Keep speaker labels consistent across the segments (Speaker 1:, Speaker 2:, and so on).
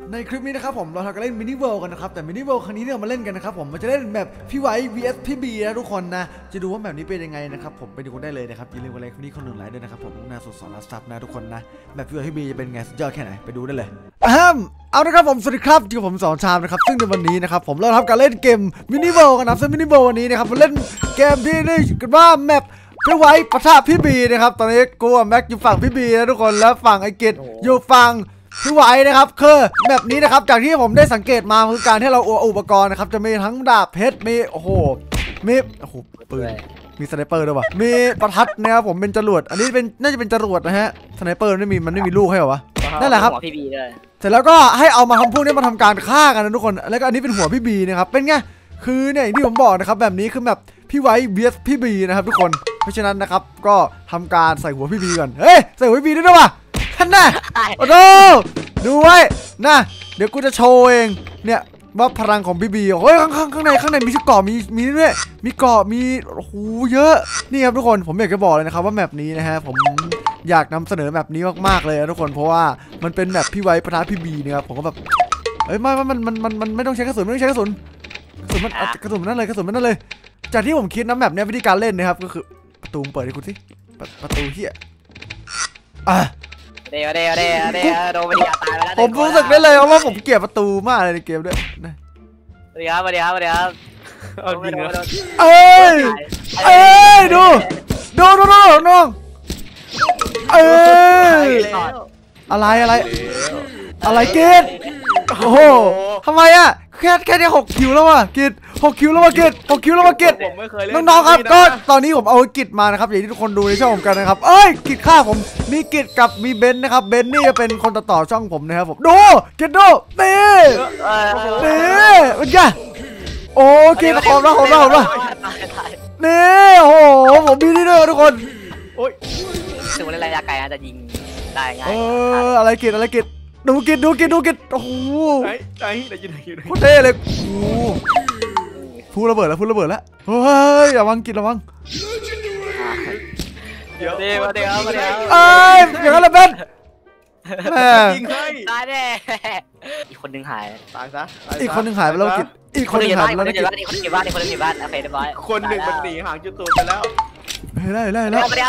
Speaker 1: ในคลิปนี้นะครับผมเราทำการเล่นมินิเวิลด์กันนะครับแต่มินิเวิลด์ครั้งนี้เนี่ยมาเล่นกันนะครับผมมันจะเล่นแบบพี่ไว้ vs พี่บีนะทุกคนนะจะดูว่าแบบนี้เป็นยังไงนะครับผมไปดูกันได้เลยนะครับอย่าลืมกดไลค์คลิปนี้คนหนึ่งไลค์ด้วยนะครับผมมุ่งหน้าสู่2 ล้านซับนะทุกคนนะแบบพี่ไว้พี่บีจะเป็นไงสุดยอดแค่ไหนไปดูได้เลยเอาละครับผมสวัสดีครับอยู่กับผม2 ชามนะครับซึ่งในวันนี้นะครับผมเราทำการเล่นเกมมินิเวิลด์กันนะซึ่งมินิเวิลด์วันนี้นะครับเราเล่นเกมที่เรียกกันว่าแมปพี่ไว้ปะทะพี่บีนะครับตอนนี้กูกับแม็กอยู่ฝั่งพี่บีนะทุกคนแล้วฝั่งไอเกตอยู่ฝั่งพี่ไว้นะครับคือแบบนี้นะครับจากที่ผมได้สังเกตมาคือการที่เราอุปกรณ์นะครับจะมีทั้งดาบเพชรมีมีปืนมีสไนเปอร์ด้วยวะมีประทัดนะครับผมเป็นจรวดอันนี้เป็นน่าจะเป็นจรวดนะฮะสไนเปอร์มันไม่มีลูกให้หรอวะนั่นแหละครับ
Speaker 2: พี่บีเลย
Speaker 1: เสร็จแล้วก็ให้เอามาทำพวกนี้มาทำการฆ่ากันนะทุกคนแล้วก็อันนี้เป็นหัวพี่บีนะครับเป็นไงคือเนี่ยอย่างที่ผมบอกนะครับแบบนี้คือแบบพี่ไว้ vs พี่บีนะครับทุกคนเพราะฉะนั้นนะครับก็ทำการใส่หัวพี่บีก่อนเฮ้ยใส่หัวพี่บีด้วยวะท่านน่ะโอ้โหดูไว้นะเดี๋ยวกูจะโชว์เองเนี่ยว่าพลังของพี่บีเฮ้ยข้างในมีชุดเกราะมีด้วยมีเกราะมีโอ้โหเยอะนี่ครับทุกคนผมอยากจะบอกเลยนะครับว่าแมปนี้นะฮะผมอยากนำเสนอแมปนี้มากๆเลยนะทุกคนเพราะว่ามันเป็นแมปพี่ไว้ปะทะพี่บีนะครับผมก็แบบเอ้ยมันไม่ต้องใช้กระสุนไม่ต้องใช้กระสุนนั่นเลยจากที่ผมคิดนะแมปเนี้ยวิธีการเล่นนะครับก็คือประตูเปิดให้คุณสิประตูเฮีย
Speaker 2: เดี๋ยวโดนมันตายไปแล้ว
Speaker 1: ผมรู้สึกได้เลยว่าผมเกลียดประตูมากเลยในเกมด้วยนะ
Speaker 2: สวัสดีครับ
Speaker 3: เอาจริงนะ
Speaker 1: เอ้ยดูน้องอะไรเกตโอ้โหทำไมอะแค่นี้6 คิวแล้วว่ะกิจ6 คิวแล้วว่ะกิจน้องๆครับก็ตอนนี้ผมเอากิจมานะครับอย่างที่ทุกคนดูในช่องผมกันนะครับกิจฆ่าผมมีกิจกับมีเบนนะครับเบนนี่จะเป็นคนต่อช่องผมนะครับผมดูกิจดูนี่เป็นไงโอเคผมนี่โอ้โหผมมีนี่ด้วยทุกคน
Speaker 2: ถึงเวลาระยะไกลจะยิงได้ง่าย
Speaker 1: อะไรกิจดูกิจโอ้โห
Speaker 3: ไหน
Speaker 1: โคตรเท่เลยโอ้พูดระเบิดแล้วเฮ้ยระวังกิจระวัง
Speaker 2: เดี๋ยว
Speaker 1: อย่างนั้นละเบน
Speaker 3: ยิงให้
Speaker 2: ตายแน่อีกคนนึงหาย
Speaker 3: ตายซะ
Speaker 1: อีกคนนึงหายไปแล้วกิจอีกคนนึงหายไปแล้วกิจ
Speaker 2: อีกคนนึงอยู่บ้านโอเคเรียบร้อย
Speaker 3: คนหนึ่งมันหนีห่างจุดตัวไปแล้ว
Speaker 1: ได้
Speaker 2: เ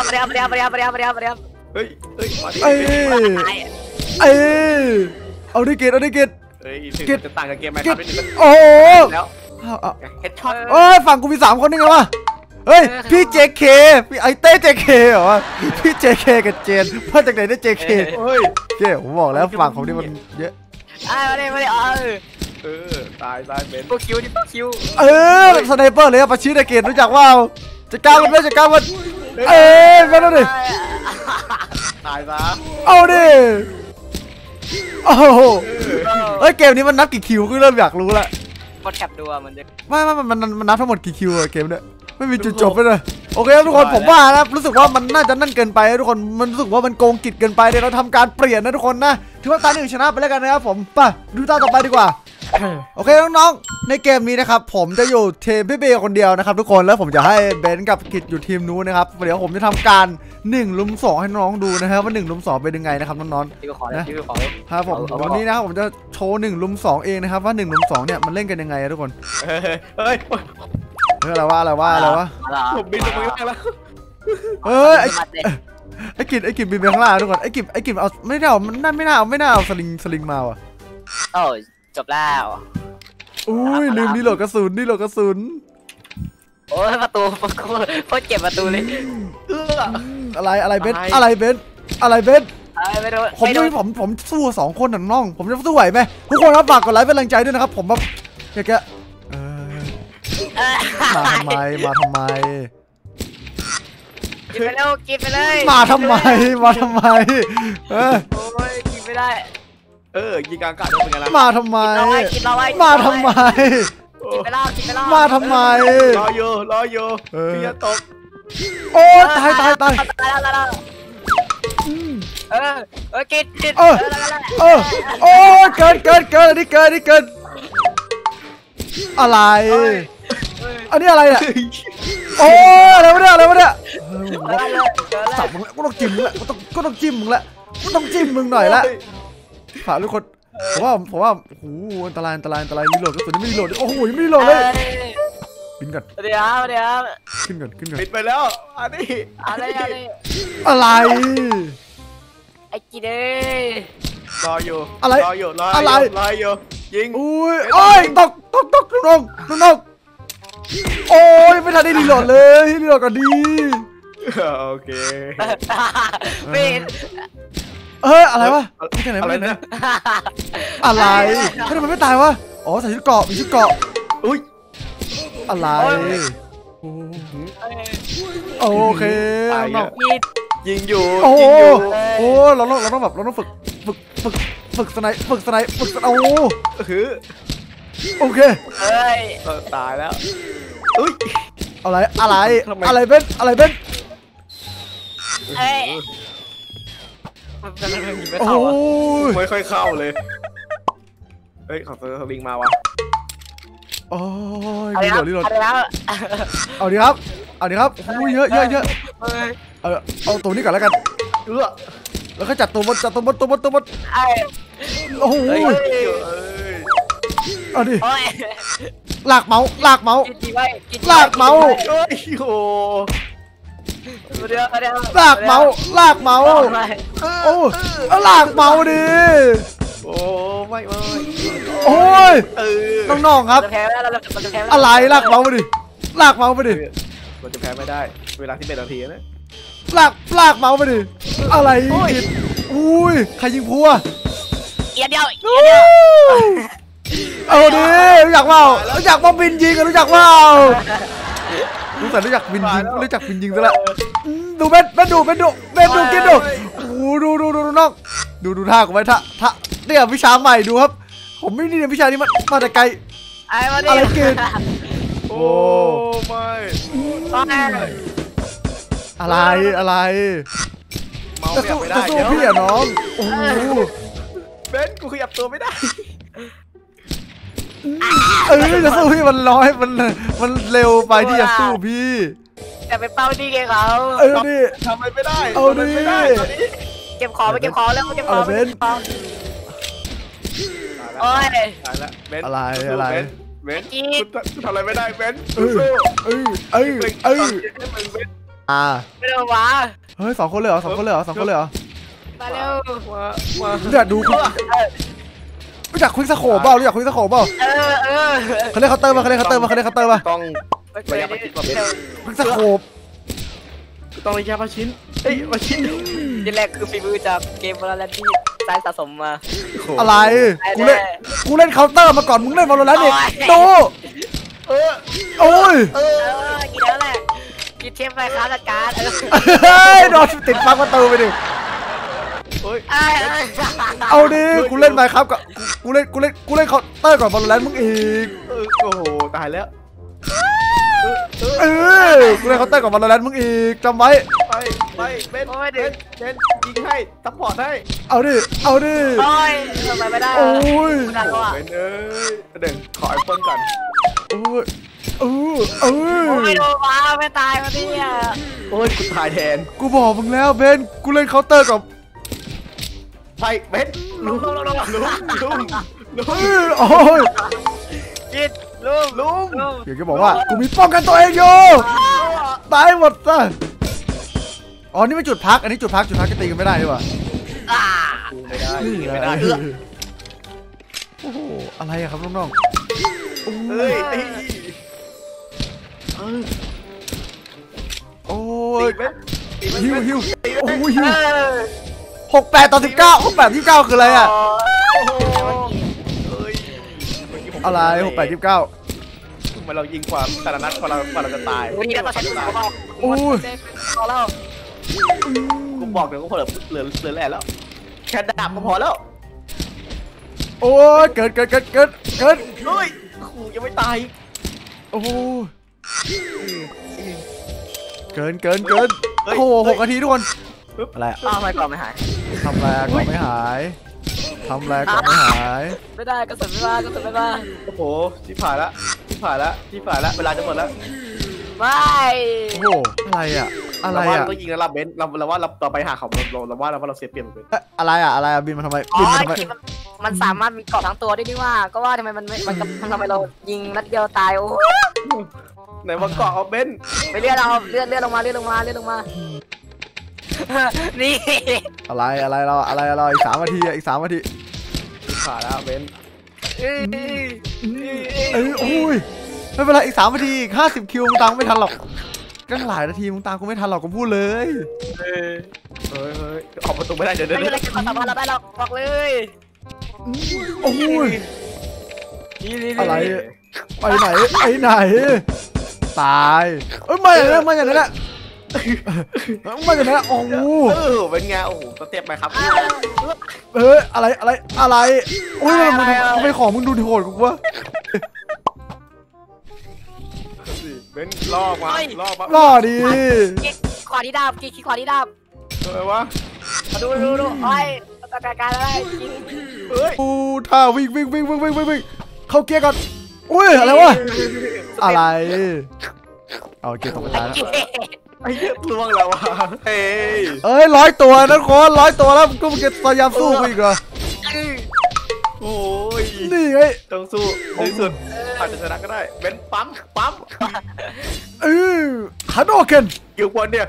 Speaker 1: เอาดิเกต
Speaker 3: กิจจะต่างกับเกมไหมครับ
Speaker 1: โอ้โห
Speaker 3: เฮดช็อต
Speaker 1: ฝั่งกูมี3 คนนี่ไงวะเฮ้ยพี่เจเคพี่ไอเต้เจเคเหรอวะพี่เจเคกับเจนมาจากไหนได้เจเค
Speaker 3: เฮ้ย
Speaker 1: เจ๊ผมบอกแล้วฝั่งของนี่มันเยอะ
Speaker 2: ไม่ได้
Speaker 3: ตายเบน
Speaker 2: พวกคิว
Speaker 1: สไนเปอร์เลยปะชิดเกตรู้จักว่าจัดการมันไม่ต้องดิ
Speaker 3: ตายซะ
Speaker 1: เอาดิโอ้โหเกมนี้มันนับกี่คิวก็เริ่มอยากรู้ละ
Speaker 2: กดแคปดูมันจะ
Speaker 1: มันนับทั้งหมดกี่คิวเกมเนี่ยไม่มีจุดจบเลยโอเคทุกคนผมว่านะรู้สึกว่ามันน่าจะนั่นเกินไปทุกคนมันรู้สึกว่ามันโกงกิจเกินไปเดี๋ยวเราทำการเปลี่ยนนะทุกคนนะถือว่าตา1ชนะไปแล้วกันนะครับผมไปดูตาต่อไปดีกว่าโอเคน้องๆในเกมนี้นะครับผมจะอยู่ทีมพี่เบย์คนเดียวนะครับทุกคนแล้วผมจะให้เบนกับกิจอยู่ทีมนู้นนะครับเดี๋ยวผมจะทำการ1 ลุม 2ให้น้องดูนะครับว่า1 ลุม 2เป็นยังไงนะครับน้อง
Speaker 2: ๆ
Speaker 1: นะครับผมวันนี้นะครับผมจะโชว์1 ลุม 2เองนะครับว่า1 ลุม 2เนี่ยมันเล่นกันยังไงทุกคนอะไรวะ
Speaker 3: ผมบินลงไปแล้ว
Speaker 1: ไอ้กิจบินไปข้างล่างทุกคนไอ้กิจเอาไม่น่าเอาสลิงมาว่ะ
Speaker 2: จบแล้ว
Speaker 1: ลืมนี่โหลดกระสุน
Speaker 2: โอ้ยประตูโคตรเก็บประตูเลย
Speaker 1: อะไรเบนผมสู้2 คนน้องผมจะสู้ไหวไหมทุกคนรับฝากกดไลค์เป็นแรงใจด้วยนะครับผมแบบอยากจะมาทำไม
Speaker 2: กินไปเลย
Speaker 1: มาทำไม
Speaker 2: โอ้ยกินไม่ได้
Speaker 3: ยิงกลางอากาศเป็นไงล่ะ
Speaker 1: มาทำไมมาทำไม
Speaker 3: รออยู่พี่จะตก
Speaker 1: โอ้ตาย
Speaker 2: กิน
Speaker 1: โอ้เกินนี่เกินอะไรอันนี้อะไรเนี่ยโอ้อะไรวะเนี่ยสับมึงแล้วก็ต้องจิ้มมึงแล้วก็ต้องจิ้มมึงหน่อยละฝากทุกคนผมว่าโอ้โหอันตรายรีโหลดก็สุดไม่รีโหลดโอ้โหยังไม่รีโหลดเลยบินก่อน
Speaker 2: เดี๋ยว
Speaker 1: ขึ้นก่อน
Speaker 3: ปิดไปแล้วอันนี้
Speaker 2: อะไร
Speaker 1: อะไร
Speaker 2: ไอ้กีเด้
Speaker 3: รออยู่
Speaker 1: อะไร
Speaker 3: รออยู่รอ
Speaker 1: อะไร
Speaker 3: อยู่ยิง
Speaker 1: อุ้ยโอ้ยตกน้องโอ้ยไม่ทันได้รีโหลดเลยรีโหลดก่อนดี
Speaker 3: โอเค
Speaker 2: ไม่เห็น
Speaker 1: อะไรวะไม่ใช่ไหน
Speaker 3: อะไร
Speaker 1: ไม่ใช่ไหน
Speaker 3: นะ
Speaker 1: อะไรทำไมไม่ตายวะอ๋อใส่ชุดเกราะมีชุดเกราะ
Speaker 3: อุ้ย
Speaker 1: อะไรโอเคน้อง
Speaker 3: ยิงอยู่
Speaker 1: โอ้
Speaker 3: ยิงอยู่
Speaker 1: โอ้เราต้องแบบเราต้องฝึกสไนโอ้
Speaker 3: คือ
Speaker 1: โอเค
Speaker 2: เฮ้ย
Speaker 3: ตายแล้วอุ้ย
Speaker 1: อะไรเบ้น
Speaker 2: เอ้ยมันยิงไม่
Speaker 1: โอ้
Speaker 2: เข้าอ่ะ
Speaker 1: ย
Speaker 3: ไม่ค่อยเข้าเลยเฮ้ยขอเซอร์ลิงมาวะ
Speaker 1: โอ้ย
Speaker 2: อะไร
Speaker 1: รีโหลด
Speaker 2: แล้ว
Speaker 1: เอาดีครับอุ้ยเยอะเอาตัวนี้ก่อนแล้วกันแล้วก็จัดตัวบด
Speaker 2: ไอ้
Speaker 1: โอ้โห
Speaker 3: เฮ้ย
Speaker 1: เอาดิ
Speaker 2: โอ้ย
Speaker 1: ลากเมาส์
Speaker 2: ลากเมาส์
Speaker 1: ลากเมาส์
Speaker 3: โอ้ยโห
Speaker 2: เดี๋ยว
Speaker 1: ลากเมาส์โอ้เอาลากเมาส์ดิ
Speaker 3: โอ้ไม่
Speaker 1: โอ้ยน้องๆครับ
Speaker 2: จะแพ้แล้วเราจะแพ้
Speaker 1: อะไรลากเมาส์ไปดิ
Speaker 3: มันจะแพ้ไม่ได้เวลาที่เป็นนาทีนะ
Speaker 1: ลากเมาส์ไปดิอะไรผิดอุ้ยใครยิงพัว
Speaker 2: เอียดเดียว
Speaker 1: เอาดิรู้จักเปล่าบินยิงกันรู้จักเปล่ารู้จักบินยิงซะแล้วดูเบนดูกินดูโอ้ดูน้องดูท่ากูไว้ท่าเนี่ยวิชาใหม่ดูครับผมไม่นี่วิชานี้มาแต่ไกล อะไรกิน
Speaker 3: โอ้ไม่
Speaker 1: อะไร
Speaker 3: เมาไม่ได้
Speaker 1: จะสู้พี่อะน้องโอ้โห
Speaker 3: เบนกูขยับตัวไม่ได้
Speaker 1: จะสู้พี่มันน้อยมันเร็วไปที่จะสู้พี่
Speaker 2: แต่ไปเป้าดีไงเขา
Speaker 1: ดิ
Speaker 3: ทำอะไรไม่ได้
Speaker 1: เอาดิ
Speaker 3: ไม่ได้
Speaker 2: เก็บของไปเก็บของแล้วเก็บของโอ้ย
Speaker 3: ตายแล้วเบน
Speaker 1: อะไร
Speaker 3: เบนทำอะไรไม่ได้เบน
Speaker 1: เ
Speaker 2: ไม่ต้องวะ
Speaker 1: เฮ้ย2 คนเลยเหรอ2 คนเลยเหรอ
Speaker 2: มาเร็ว
Speaker 1: อยากดูรู้จักควิกสโคปเปล่าเขาเรียกเคาน์เตอร์มา
Speaker 3: ต้องระยะประชิดกว่าเบน
Speaker 1: ควิกสโคป
Speaker 3: ต้องระยะประชิดประชิด
Speaker 2: ที่แรกคือฝีมือจากเกมวอลเลนที่สายสะสมมา
Speaker 1: อะไรกูเล่นเคาน์เตอร์มาก่อนมึงเล่นวอลเลนนี่ดูโอ้ย
Speaker 2: กินแล้วแหละกินเทปไฟค้าจัดการ
Speaker 1: โดนติดฟังประตูไปดิเอาดิกูเล่นไปครับกับกูเล่นเคาน์เตอร์ก่อนวอลเลนมึงอีก
Speaker 3: โอ้โหตายแล้ว
Speaker 1: กูเล่นเคาน์เตอร์ก่อนวอลเลนมึงอีกจำไว้
Speaker 3: ไปเบนยิงให้ซัพพอร์ตให้
Speaker 1: เอาดิ
Speaker 2: โอ้ยทำไมไม่ได้
Speaker 1: โอ้ย
Speaker 3: เบนเดี๋ยวขอไอโฟนก่อน
Speaker 1: โอ้ย
Speaker 2: ไม่โดนว้าไม่ตายมาเนี่ย
Speaker 3: โอ้ยกูตายแทน
Speaker 1: กูบอกมึงแล้วเบนกูเล่นเคาน์เตอร์กับ
Speaker 3: ไปเบนลุง
Speaker 1: โอ้ย
Speaker 2: กินลุง
Speaker 1: เดี๋ยวจะบอกว่ากูมีป้องกันตัวเองอยู่ตายหมดซะอ๋อนี่ไม่จุดพักอันนี้จุดพักจะตีกันไม่ได้ดีกว่า
Speaker 3: ไม่ได้
Speaker 1: โอ้โหอะไรอะครับน้อง
Speaker 3: เฮ้ย
Speaker 1: โอ้ยฮิวโอ้ยฮิว68-19คืออะไรอะอะไร68-19
Speaker 3: ทำไมเรายิงความแต่ละนัดพอเราจะตาย
Speaker 2: วันนี้เราใช้ตัวเรา
Speaker 1: โอ้ย
Speaker 2: พอแล้ว
Speaker 3: กูบอกเดี๋ยวก็พอเหลือแหล่แล้วแค่ดาบก็พอแล้ว
Speaker 1: โอ้ยเกิด
Speaker 3: เฮ้ยขู่ยังไม่ตาย
Speaker 1: โอ้เกินโอ้โห6 นาทีทุกคนอะไรอะ
Speaker 2: ทำไมก่อนไม่หาย
Speaker 1: ทำแรงก็ไม่หาย
Speaker 2: ไม่ได้กระสุนไม่มา
Speaker 3: โอ้โหที่ผ่านละเวลาจะหมดแล้ว
Speaker 2: ไม่
Speaker 1: โอ้โหอะไรอ่ะอะไรอ่ะ
Speaker 3: เรายิงแล้วเราเบนเราว่าเราไปหาเขาเราว่าเราเสียเปรียบเบน
Speaker 1: อะไรอ่ะอะไรอ่ะบินมาทำไม
Speaker 2: อ๋
Speaker 1: บิน
Speaker 2: อ
Speaker 1: มาทำไม
Speaker 2: มันสามารถมีเกาะทั้งตัวได้นี่ว่าก็ว่าทำไมมันทำไมเรายิงนัดเดียวตายโอ้
Speaker 3: ไหนว่าเกาะเอาเบน
Speaker 2: ไปเลื่อนเอาเลื่อนลงมานี่
Speaker 1: อะไรเราอีก3 นาทีอ่ะอีก3 นาที
Speaker 3: ขาแล้วเบน
Speaker 1: โอ้ยไม่เป็นไรอีก3 นาทีอีก50 คิวมึงตามไม่ทันหรอกก็หลายนาทีมึงตามกูไม่ทันหรอกกูพูดเลย
Speaker 3: เฮ้ยออกประตูไม่ได้เดี๋ยว
Speaker 2: ไม่เป็นไรกันต่อมาเราได้เราบอกเลย
Speaker 1: โอ้ย
Speaker 2: นี่
Speaker 1: อะไรไปไหนตายเอ้ยมาอย่างนั้นมาอย่างนั้นแหละโอ้โห
Speaker 3: เป็นไงโอ้โหสเต็ปไหมครับ
Speaker 1: อะไรโอ้ยมึงทำไมของมึงดูโหดกูวะ
Speaker 3: เบนล่อมา
Speaker 1: ล่อดี
Speaker 2: ขวาที่ดาบขี้ขวาที่ดาบ
Speaker 3: อะไรวะ
Speaker 2: ดูโอ้ยการอะไร
Speaker 3: เฮ้ย
Speaker 1: กูท่าวิ่งเข้าเกียร์ก่อนอุ้ยอะไรวะอะไรเอาเกียร์ตกไปแล้ว
Speaker 3: ไอ้เหี้ยล่วงแล้ววะเฮ้ย
Speaker 1: 100 ตัวนะคน100 ตัวแล้วก็มึงจะพยายามสู้กูอีกเหรอ
Speaker 3: โอ้ย
Speaker 1: นี่ไง
Speaker 3: ต้องสู้ในสุดอาจจะชนะก็ได้เบนปั๊ม
Speaker 1: ฮันโอเคน
Speaker 3: อยู่บนเนี่ย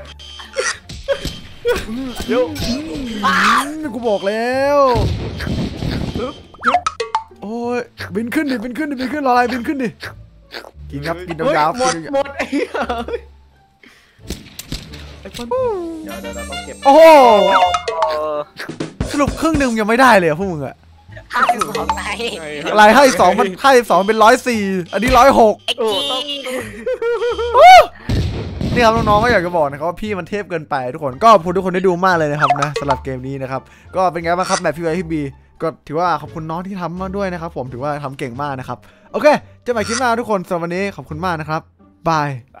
Speaker 3: เดี๋ยว
Speaker 1: กูบอกแล้วโอ้ยบินขึ้นดิรออะไรบินขึ้นดิกินครับกินยาวๆ
Speaker 3: หมดไอ้คนเดี๋ยวต้องเก็บ
Speaker 1: โอ้โหสรุปครึ่งหนึ่งยังไม่ได้เลยพวกมึงอะ
Speaker 2: 52ไง
Speaker 1: อะไรให้2มันให้2เป็น104อันนี้106
Speaker 2: ไอ้กี้
Speaker 1: นี่ครับน้องๆก็อยากจะบอกนะครับว่าพี่มันเทพเกินไปทุกคนก็ขอบคุณทุกคนได้ดูมากเลยนะครับนะสำหรับเกมนี้นะครับก็เป็นไงบ้างครับแบบพี่ไวพี่บีก็ถือว่าขอบคุณน้องที่ทำมาด้วยนะครับผมถือว่าทำเก่งมากนะครับโอเคเจอกันใหม่คลิปหน้าทุกคนสำหรับวันนี้ขอบคุณมากนะครับบาย